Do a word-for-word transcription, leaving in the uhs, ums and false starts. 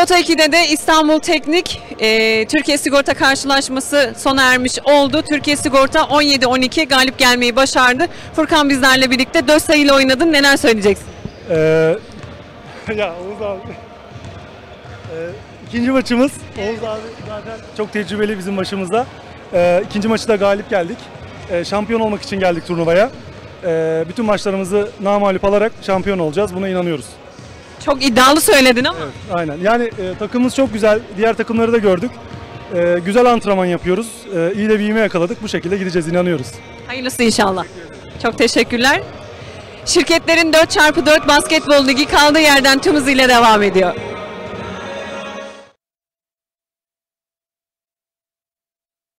Pota ikide de İstanbul Teknik e, Türkiye Sigorta karşılaşması sona ermiş oldu. Türkiye Sigorta on yedi on iki galip gelmeyi başardı. Furkan bizlerle birlikte dört sayıyla oynadın. Neler söyleyeceksin? Ee, ya Oğuz abi. Ee, ikinci maçımız. Oğuz abi zaten çok tecrübeli bizim başımızda. Ee, ikinci maçı da galip geldik. Ee, şampiyon olmak için geldik turnuvaya. Ee, bütün maçlarımızı namağlup alarak şampiyon olacağız. Buna inanıyoruz. Çok iddialı söyledin ama. Evet, aynen. Yani e, takımımız çok güzel. Diğer takımları da gördük. E, güzel antrenman yapıyoruz. E, iyi de bir ivme yakaladık. Bu şekilde gideceğiz, inanıyoruz. Hayırlısı inşallah. Çok teşekkürler. Şirketlerin dört çarpı dört basketbol ligi kaldığı yerden tüm hızıyla devam ediyor.